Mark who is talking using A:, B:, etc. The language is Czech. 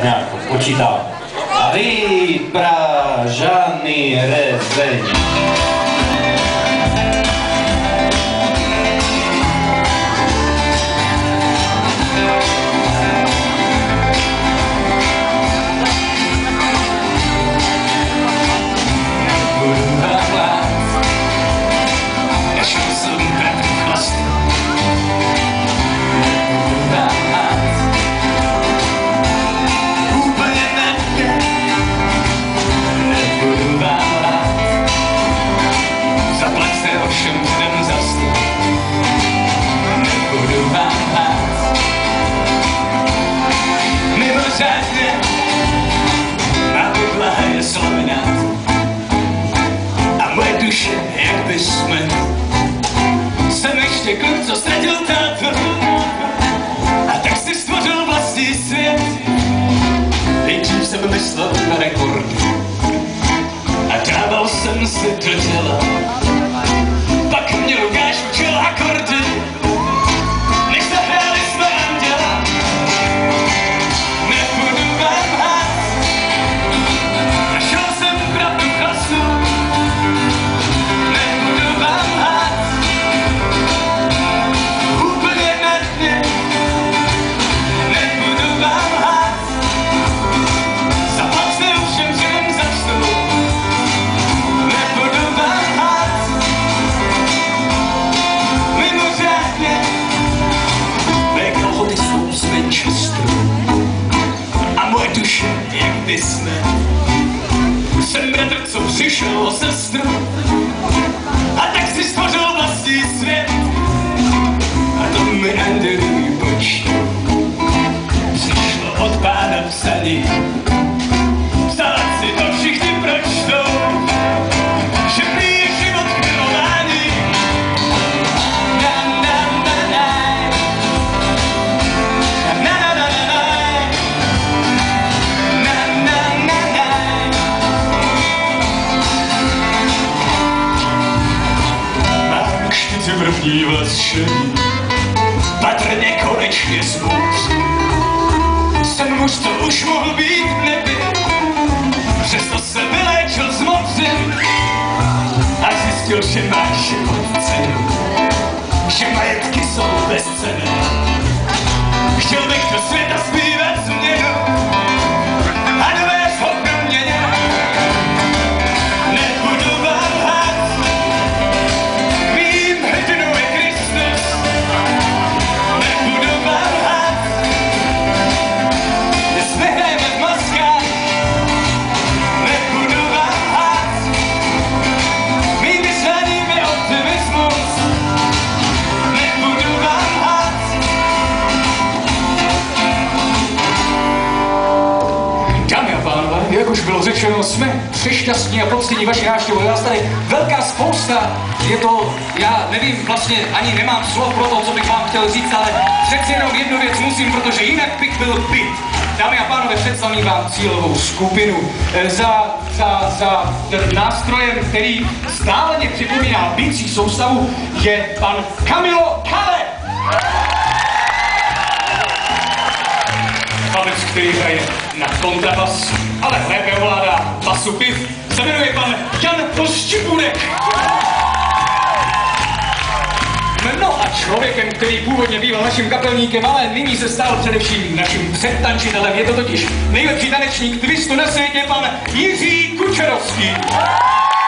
A: nějak počítá. A vy, Pražany Rezeň.
B: Jsem ještě kluk, co ztratil tátu, a tak si stvořil vlastní svět. Nejdřív jsem myslel na rekordy a dával jsem si do těla. Pak mě Lukáš učil akordy, než zahráli jsme Anděla. Nebudu vám hát, našel jsem pravdu chlasu. A moje duše, jak Disney. Jsem bratr, co přišel o sestru, a tak si stvořil vlastní svět. A to mi Andělí počtu přišlo od pána psaní. Psala si to všichni pročtou, že prý je život milování. První vlastšení, patrně konečně smut. Jsem muž, co už mohl být v nebi, přesto se vyléčil z moci a zjistil, že máš život cenu, že majetky jsou bezcenné. Chtěl bych do světa zpívat změnu a dovést ho k proměně. Nebudu vám hát, jak už bylo řečeno, jsme přešťastní a poctění vaši návštěvu. Já tady velká spousta, je to, já nevím, vlastně ani nemám slov pro to, co bych vám chtěl říct, ale přeci jenom jednu věc musím, protože jinak bych byl byt. Dámy a pánové, představím vám cílovou skupinu. Za nástrojem, který stále mě připomíná bicí soustavu, je pan Kamilo Kale. Pavec, který hraje na kontrabas, ale lépe ovládá basu piv, se jmenuje pan Jan Poščipunek. No a člověkem, který původně býval naším kapelníkem, ale nyní se stal především naším předtančitelem, je to totiž nejlepší tanečník twistu na světě, pan Jiří Kučerovský.